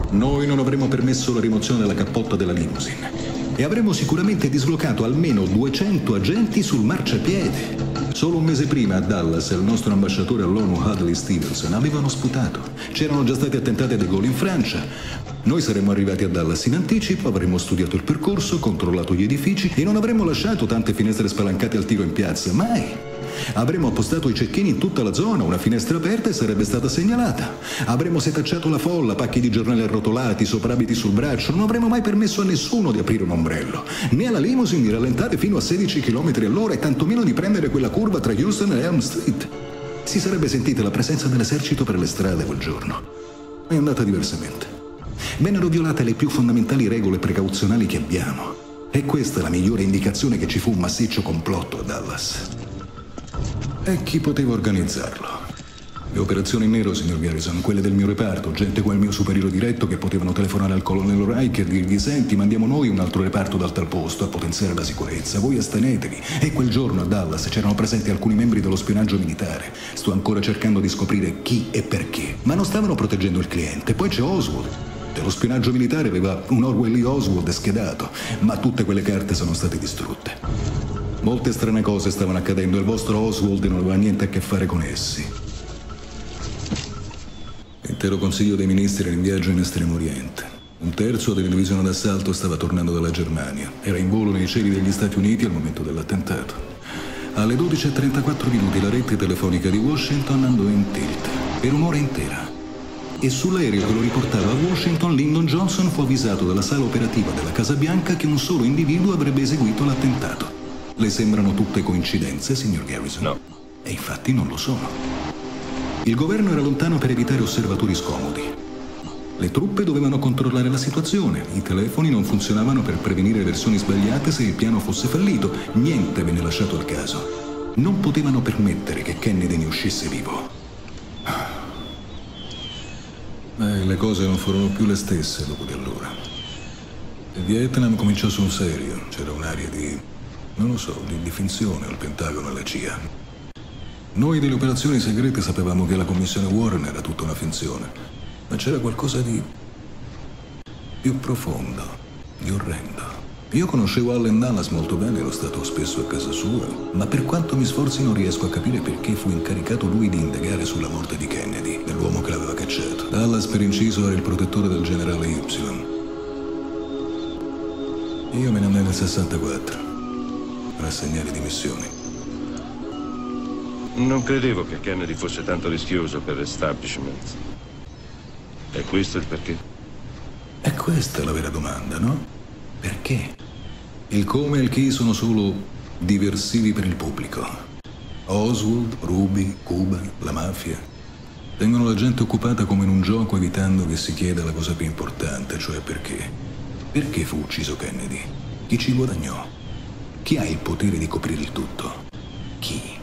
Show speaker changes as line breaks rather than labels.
Noi non avremmo permesso la rimozione della cappotta della limousine e avremmo sicuramente dislocato almeno 200 agenti sul marciapiede. Solo un mese prima a Dallas il nostro ambasciatore all'ONU Hadley Stevenson avevano sputato. C'erano già stati attentati a De Gaulle in Francia. Noi saremmo arrivati a Dallas in anticipo, avremmo studiato il percorso, controllato gli edifici e non avremmo lasciato tante finestre spalancate al tiro in piazza, mai. Avremmo appostato i cecchini in tutta la zona, una finestra aperta e sarebbe stata segnalata. Avremmo setacciato la folla, pacchi di giornali arrotolati, soprabiti sul braccio. Non avremmo mai permesso a nessuno di aprire un ombrello, né alla limousine di rallentare fino a 16 km all'ora e tantomeno di prendere quella curva tra Houston e Elm Street. Si sarebbe sentita la presenza dell'esercito per le strade quel giorno. È andata diversamente. Vennero violate le più fondamentali regole precauzionali che abbiamo. E questa è la migliore indicazione che ci fu un massiccio complotto a Dallas. E chi poteva organizzarlo? Le operazioni in nero, signor Garrison, quelle del mio reparto, gente come il mio superiore diretto che potevano telefonare al colonnello Reich e dirgli: senti, mandiamo noi un altro reparto dal tal posto a potenziare la sicurezza, voi astenetevi. E quel giorno a Dallas c'erano presenti alcuni membri dello spionaggio militare. Sto ancora cercando di scoprire chi e perché, ma non stavano proteggendo il cliente. Poi c'è Oswald. Dello spionaggio militare aveva un Orwell Lee Oswald schedato, ma tutte quelle carte sono state distrutte. Molte strane cose stavano accadendo e il vostro Oswald non aveva niente a che fare con essi. L'intero Consiglio dei Ministri era in viaggio in Estremo Oriente. Un terzo della divisione d'assalto stava tornando dalla Germania. Era in volo nei cieli degli Stati Uniti al momento dell'attentato. Alle 12:34 minuti la rete telefonica di Washington andò in tilt per un'ora intera. E sull'aereo che lo riportava a Washington, Lyndon Johnson fu avvisato dalla sala operativa della Casa Bianca che un solo individuo avrebbe eseguito l'attentato. Le sembrano tutte coincidenze, signor Garrison?
No.
E infatti non lo sono. Il governo era lontano per evitare osservatori scomodi. Le truppe dovevano controllare la situazione. I telefoni non funzionavano per prevenire versioni sbagliate se il piano fosse fallito. Niente venne lasciato al caso. Non potevano permettere che Kennedy ne uscisse vivo. Le cose non furono più le stesse dopo di allora. Il Vietnam cominciò sul serio. C'era un'aria di, non lo so, di finzione al Pentagono e alla CIA. Noi delle operazioni segrete sapevamo che la commissione Warren era tutta una finzione, ma c'era qualcosa di più profondo, di orrendo. Io conoscevo Allen Dulles molto bene, ero stato spesso a casa sua, ma per quanto mi sforzi non riesco a capire perché fu incaricato lui di indagare sulla morte di Kennedy, dell'uomo che l'aveva cacciato. Dulles, per inciso, era il protettore del generale Y. Io me ne andai nel 64, rassegnare dimissioni.
Non credevo che Kennedy fosse tanto rischioso per l'establishment. E questo è il perché?
E questa è la vera domanda, no? Perché? Il come e il chi sono solo diversivi per il pubblico. Oswald, Ruby, Cuba, la mafia tengono la gente occupata come in un gioco, evitando che si chieda la cosa più importante, cioè perché. Perché fu ucciso Kennedy? Chi ci guadagnò? Chi ha il potere di coprire il tutto? Chi?